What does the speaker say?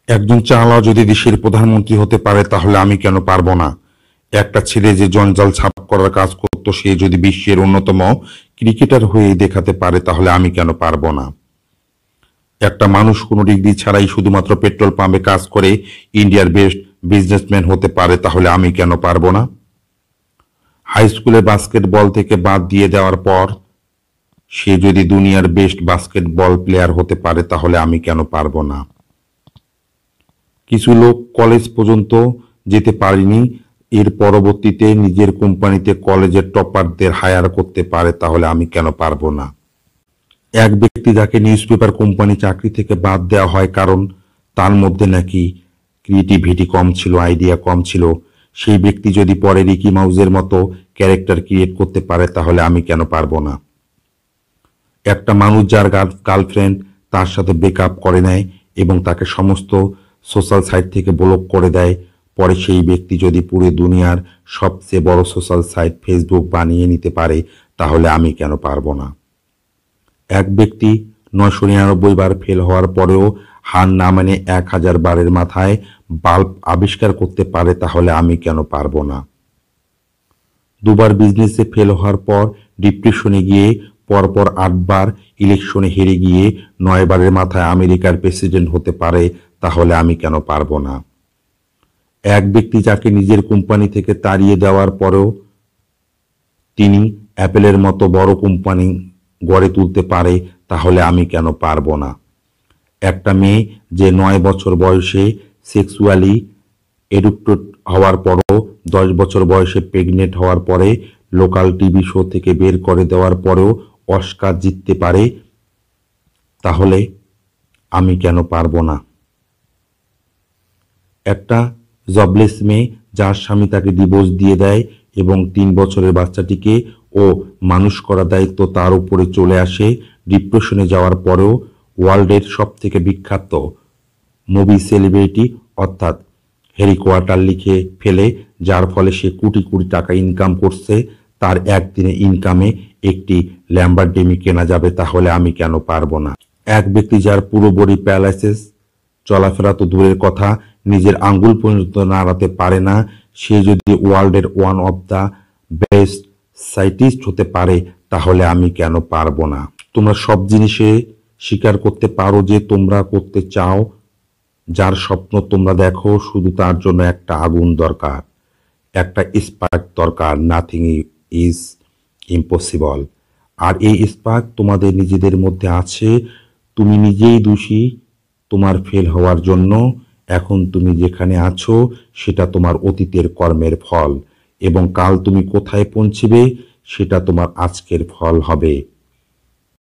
একজন চালাও যদি দেশের প্রধানমন্ত্রী হতে পারে তাহলে আমি কেন পারবো না? একটা ছেলে যে জঞ্জাল ছাপ করার কাজ করতো সে যদি বিশ্বের অন্যতম ক্রিকেটার হয়ে দেখাতে পারে তাহলে আমি কেন পারবো না? একটা মানুষ কোনো ডিগ্রি ছাড়াই শুধুমাত্র পেট্রোল পাম্পে কাজ করে ইন্ডিয়ার বেস্ট বিজনেসম্যান হতে পারে তাহলে আমি কেন পারবো না? হাই স্কুলে বাস্কেটবল থেকে বাদ দিয়ে দেওয়ার পর সে যদি দুনিয়ার বেস্ট বাস্কেটবল প্লেয়ার হতে পারে তাহলে আমি কেন পারবো না? কিছু লোক কলেজ পর্যন্ত যেতে পারেনি, এর পরবর্তীতে নিজের কোম্পানিতে কলেজের টপারদের হায়ার করতে পারে তাহলে আমি কেন পারবো না? এক ব্যক্তি যাকে নিউজপেপার কোম্পানি চাকরি থেকে বাদ দেওয়া হয় কারণ তার মধ্যে নাকি ক্রিয়েটিভিটি কম ছিল, আইডিয়া কম ছিল, সেই ব্যক্তি যদি পরে রিকি মাউজের মতো ক্যারেক্টার ক্রিয়েট করতে পারে তাহলে আমি কেন পারবো না? একটা মানুষ যার গার্লফ্রেন্ড তার সাথে ব্রেকআপ করে নেয় এবং তাকে সমস্ত সোশ্যাল সাইট থেকে ব্লক করে দেয়, পরে সেই ব্যক্তি যদি পুরো দুনিয়ার সবচেয়ে বড় সোশ্যাল সাইট ফেসবুক বানিয়ে নিতে পারে তাহলে আমি কেন পারবো না? এক ব্যক্তি 999 বার ফেল হওয়ার পরেও হার না মানে 1000 বারের মাথায় বাল্ব আবিষ্কার করতে পারে তাহলে আমি কেন পারবো না? দুবার বিজনেসে ফেল হওয়ার পর ডিপ্রেশনে গিয়ে পরপর 8 বার ইলেকশনে হেরে গিয়ে 9 বারের মাথায় আমেরিকার প্রেসিডেন্ট হতে পারে তাহলে আমি কেন পারবো না? এক ব্যক্তি যাকে নিজের কোম্পানি থেকে তাড়িয়ে দেওয়ার পরেও তিনি অ্যাপেলের মতো বড় কোম্পানি গড়ে তুলতে পারে তাহলে আমি কেন পারবো না? একটা মেয়ে যে 9 বছর বয়সে সেক্সুয়ালি এডুক্টেড হওয়ার পরও 10 বছর বয়সে প্রেগনেন্ট হওয়ার পরে লোকাল টিভি শো থেকে বের করে দেওয়ার পরেও অস্কার জিততে পারে তাহলে আমি কেন পারবো না? একটা জবলেস মেয়ে যার স্বামী তাকে ডিভোর্স দিয়ে দেয় এবং 3 বছরের বাচ্চাটিকে ও মানুষ করার দায়িত্ব তার উপরে চলে আসে, ডিপ্রেশনে যাওয়ার পরেও ওয়ার্ল্ডের সব থেকে বিখ্যাত মুভি সেলিব্রিটি অর্থাৎ হ্যারি কোয়ার্টার লিখে ফেলে, যার ফলে সে কোটি কোটি টাকা ইনকাম করছে, তার একদিনে ইনকামে একটি ল্যাম্বরগিনি কেনা যাবে তাহলে আমি কেন পারবো না? এক ব্যক্তি যার পুরো বডি প্যারালাইসিস, চলাফেরা তো দূরের কথা নিজের আঙ্গুল পর্যন্ত নাড়াতে পারে না, সে যদি ওয়ার্ল্ডের one of the best scientist হতে পারে তাহলে আমি কেন পারবো না? তোমরা সব জিনিসে স্বীকার করতে পারো যে তোমরা করতে চাও, যার স্বপ্ন তোমরা দেখো, শুধু তার জন্য একটা আগুন দরকার, একটা স্পার্ক দরকার। Nothing is impossible. আর এই স্পার্ক তোমাদের নিজেদের মধ্যে আছে। তুমি নিজেই দোষী তোমার ফেল হওয়ার জন্য। এখন তুমি যেখানে আছো সেটা তোমার অতীতের কর্মের ফল, এবং কাল তুমি কোথায় পৌঁছবে সেটা তোমার আজকের ফল হবে।